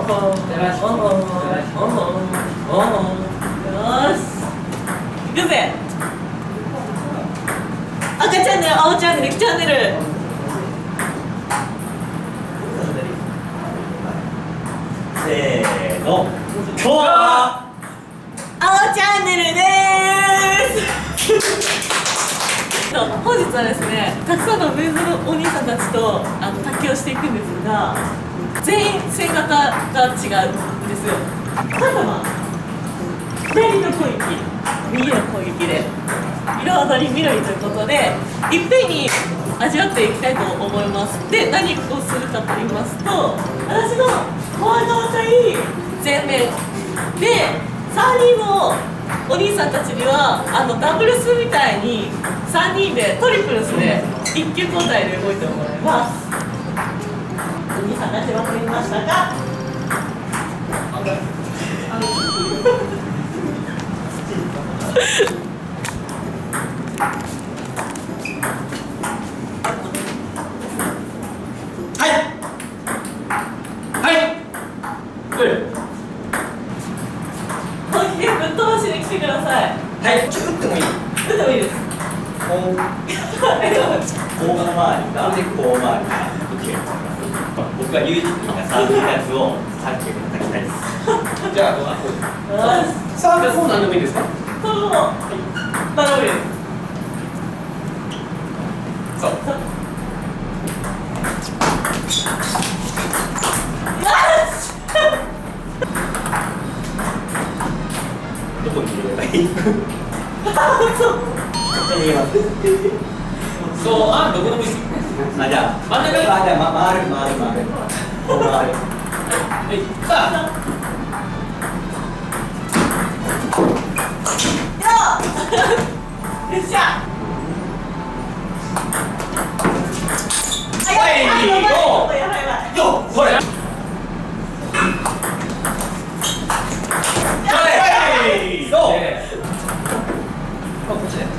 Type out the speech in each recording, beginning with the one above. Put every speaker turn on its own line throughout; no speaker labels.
くぜ。赤チャンネル、青チャンネル、黄チャンネル。
せーの。今日は
青チャンネルです。本日はですね、たくさんのメンズのお兄さんたちと卓球をしていくんですが、全員戦型が違うんですよ。ただまあ左の攻撃、右の攻撃で彩り緑ということでいっぺんに味わっていきたいと思います。で、何をするかと言いますと、私のフォア側対前面で3人のお兄さんたちにはダブルスみたいに3人でトリプルスで1球交代で動いてもらいます。お兄さんたち分かりましたか？来てください。
はい、ちょっと打ってもいい？
打ってもいいです。
こう回りか、でこう回りか。僕はユージ君がサーブしたやつをさっき叩きたいです。じゃあ、サーブこうなんでもいいですか？
そう、頼むです。
そう。どこに入れればいい？そう、どこでもいいです。じゃあ、真ん中に。じゃあ、回る。こう回る。さあ。
よっしゃ。
はい、よ、これ。そう。こっちで。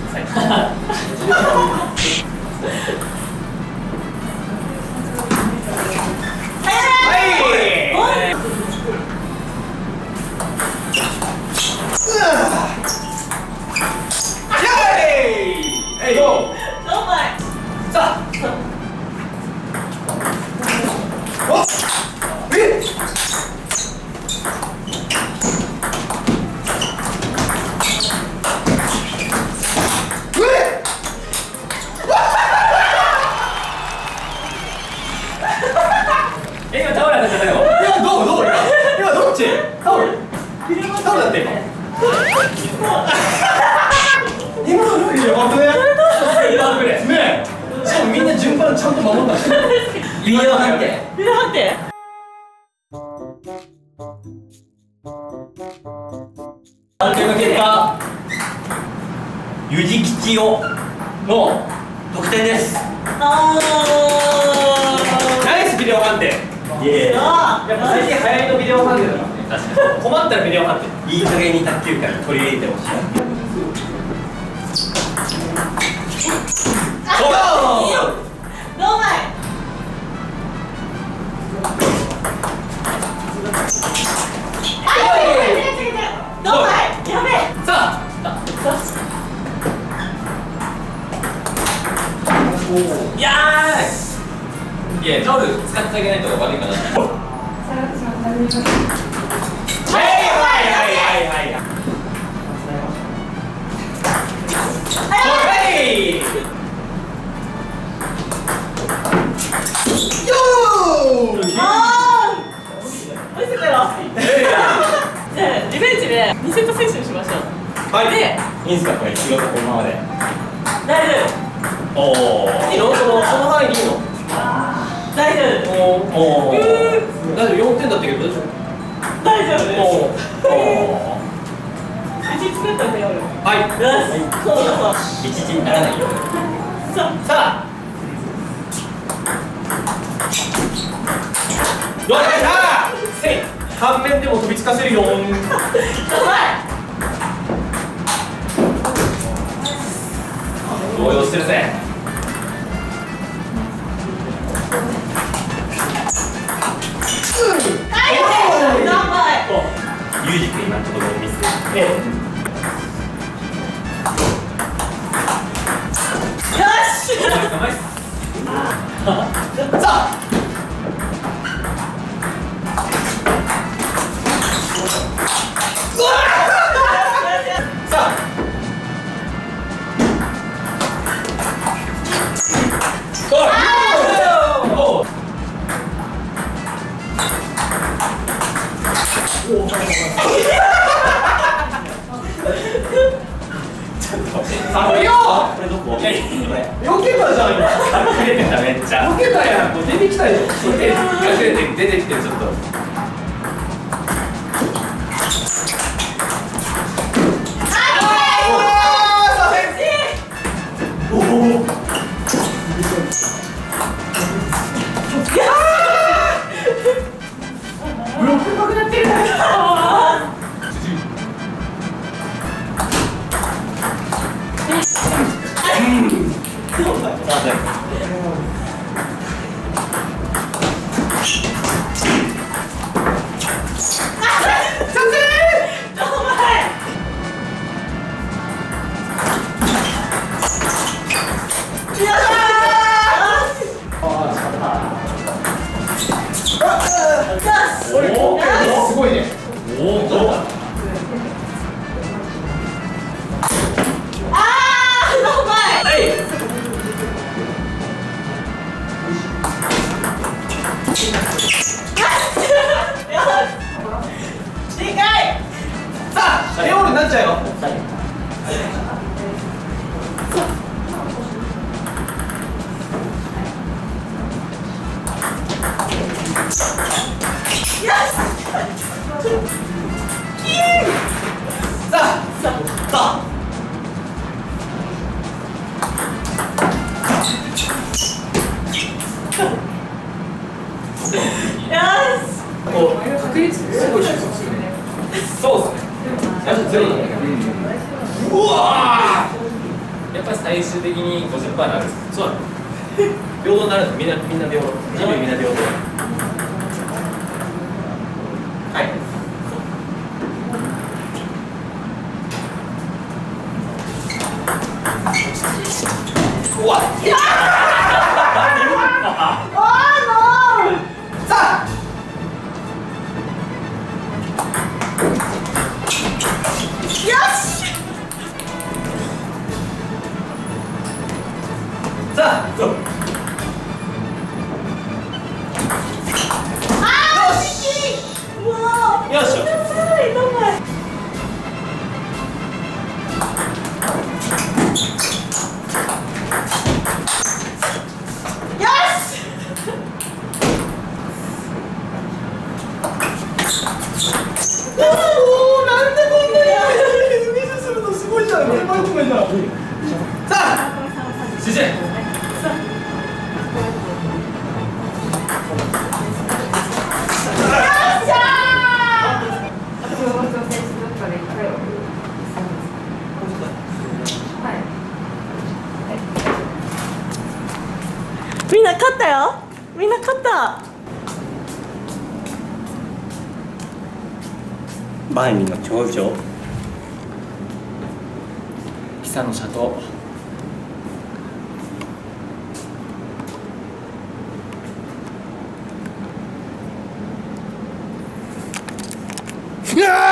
今倒れたじゃないの？いや、どう？今どっち？タオルだって今。今のルールやばくね？ねえ。しかもみんな順番ちゃんと守ったし。ビデオ判定。判定の結果、ゆじきちおの得点です。ナイスビデオ判定。やっぱ最近流行りのビデオ判定だからね。確かに。困ったらビデオ判定。いい加減に卓球界に取り入れてほしい。そうだ。
どうまい。どうまい。やべえ。
さあ。いやー。いや、タオル使ってあげないと悪いかな。はいよー。
じゃあリベンジで2セット選手にしましょう。
はい。で、いいんすかこれ、仕事このままで。
大丈夫。
おお。いいの？その範囲でいいの？
大丈夫。
おお。大丈夫、4点だったけど大丈夫？
大丈夫です。
おお。
1作ったんだよ。
はい。
よし。そうだそう。
1にならないよ。さあ。どうだった？せい。反面でも飛びつかせるよ。やばい。動揺してるぜ。はい。 ユージ君今のところミス。
よし。
さあ。
寒いよ。
これどこ？
避けたじゃん今。
隠れてためっちゃ。
避けたやん。もう出てきたよ。隠れて出てきてちょっと。
おお。
ブロックなくなってる。すごいね。
おお。
さあ、レオールになっちゃうよ。こう確率すごい収束するね。そうですね。やっぱゼロだね。うわー。やっぱり最終的に50%になるんです。そうだね。平等になるんです。みんな平等。人類みんな平等。はい。うわっ。さあ。
よし。
さあ、そう。よし。
みんな勝ったよ。みんな勝った。
万里の長城。
久の里。
うわ